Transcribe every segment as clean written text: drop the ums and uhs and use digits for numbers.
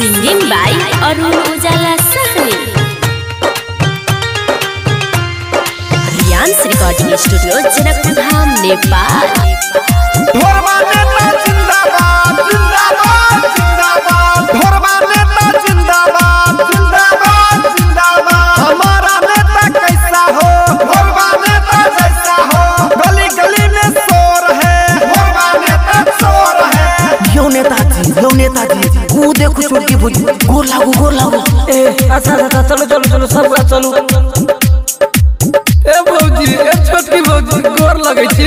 Singing by Arun Ujala Sahni. Rians Recording Studio, Janakpur Dham, Nepal. Dhorba नेता जिंदाबाद जिंदाबाद जिंदाबाद धोरबा नेता जिंदाबाद जिंदाबाद जिंदाबाद हमारा नेता कैसा हो धोरबा नेता जैसा हो गली गली में शोर है धोरबा नेता शोर है यो नेताजी वो देखो छोटी भौजी गोर लागू ए अच्छा चलो सब चलो ए भौजी ए छोटी भौजी गोर लगै छी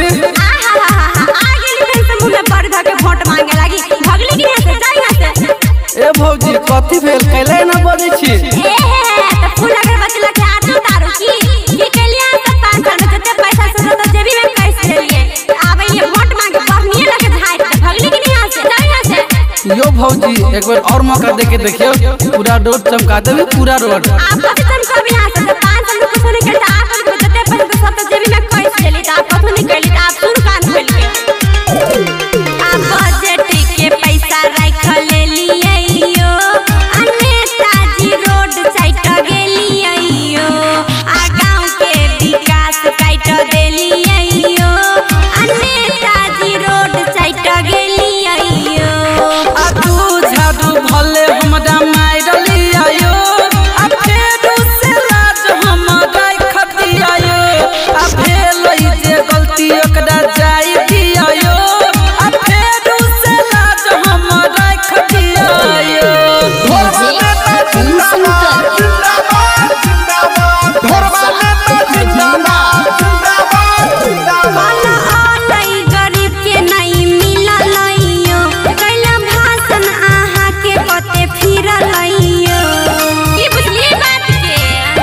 ए भौजी कथी भेल कैले न बजै छी त फूल अगरबत्ती लगे आटो तारो की केलिया त 5 साल में जते पैसा से तो जेबी में कैस लेलिए आबे ये वोट मांगे बहनिए लगे झाइट भगली कि नहीं यहां से जाओ यहां से यो भौजी एक बार और मौका देके देखियो पूरा रोड चमका देबे पूरा रोड आप कभी चमका भी यहां से 5 साल में कुछ नहीं करता आप जते पैसा सब तो जेबी में कैस लेली त आप कथु नहीं कैली त आप सुन कान खोल के आप बजट के पैसा राख लेलिए यो नेताजी रोड साइट गेलिए यो आ गांव के विकास काट देलिए यो नेताजी रोड साइट गेलिए यो आ तू झाड़ू भले हमरा मारलिया यो आ फेरू से लाज हमरा खतिया यो आ भेलै जे गलती ओकरा जाय दिया यो आ फेरू से लाज हमरा खतिया यो धोरबा नेता जिंदाबाद जिंदाबाद जिंदाबाद धोरबा नेता जिंदाबाद जिंदाबाद जिंदाबाद आलई गरीब के नहीं मिलल यो कैला भाषण आहा के कते फिरल यो की बुझली बात के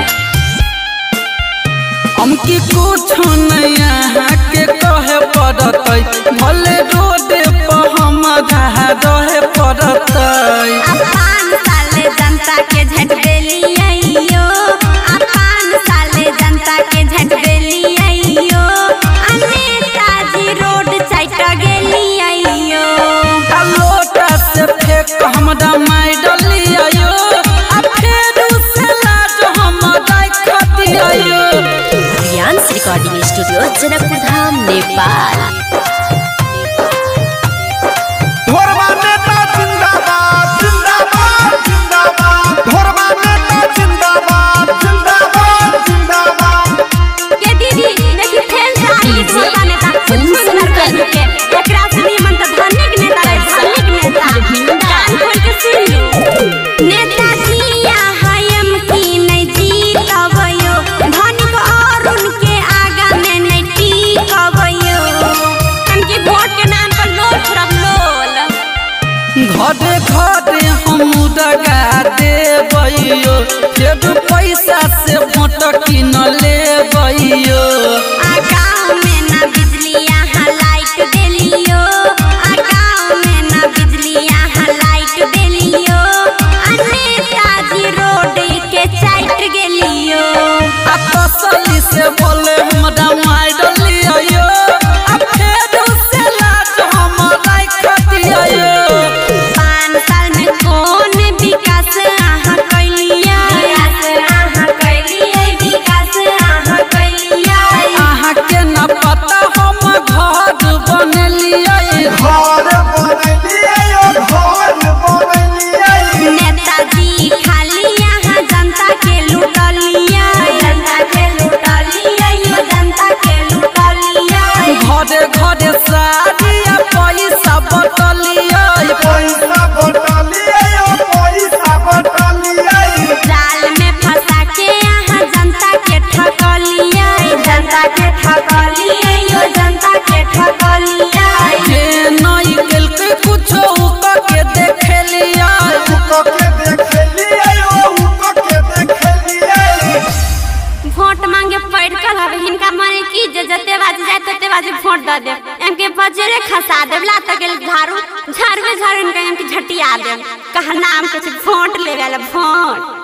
हमकी कुछ नहीं यहाँ के कहे पड़तै भले रोड पर हम रहे पड़तै आ 5 साल जनता के झट देलिए यो आ 5 साल जनता के झट देलिए यो आ नेताजी रोड साइट गेलिए यो आ लोटा से फेंक हमरा मारलिया यो आ फेरू से लाज हमरा खतिया यो Rians Recording Studio, Janakpur Dham, Nepal. Dhorba नेता जिंदाबाद जिंदाबाद जिंदाबाद धोरबा नेता जिंदाबाद जिंदाबाद जिंदाबाद के दीदी देखि फेल से आई छोटा नेता सुंदर कर के एकरा सुनी मन त धनिक नेता रे धनिक नेता कान खोल के सुन लो नेताजी हम की नहीं जीतबयो धनिक और उनके आगा में नहीं टिकबयो हमके वोट के नाम पर लोल थोड़ा लोल घरे हम दगा देबैयो फेरू पैसा से वोट किन लेबैयो आ गाँव में ना बिजली यहाँ लाइट देलियो आ गाँव में ना बिजली यहाँ लाइट देलियो आ नेताजी रोड के चाइट गेलियो आ तसली से बोले हमरा मारलिया यो आ फेरू से लाज हमरा खतिया यो 5 साल में कौन विकास यहाँ कैलिया विकास यहाँ कैलिया अहाँ के न पता हम घर बनलिया घर बनलिए नेताजी खाली यहाँ जनता के लूटलिया जनता के लूटलिया घरे साड़ी आ पैसा बटलिया पैसा बटलिए जाल में फंसा के यहाँ जनता के ठकलिया जनता के ठकलिया जे नहीं केलकै कुछो ऊका के देखलिया वोट मांगे पड़ कर हवे हिनका माने की जते बाजी जाए तते बाजी वोट द दे एम के बजरे खसा दे ला तक झाड़ू इनका एम के झटिया दे कहा नाम कुछ वोट ले वाला वोट